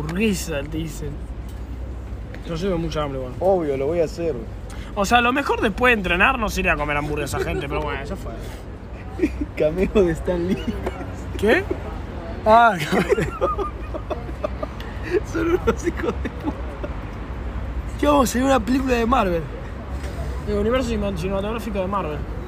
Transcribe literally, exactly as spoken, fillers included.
hamburguesa, te dicen. Yo llevo mucha hambre, bueno. Obvio, lo voy a hacer. O sea, lo mejor después de entrenar no sería comer hamburguesa, gente, pero bueno, ya fue. Cameo de Stan Lee. ¿Qué? Ah, Son unos hijos de puta. ¿qué vamos a hacer? Una película de Marvel. El universo cinematográfico de Marvel.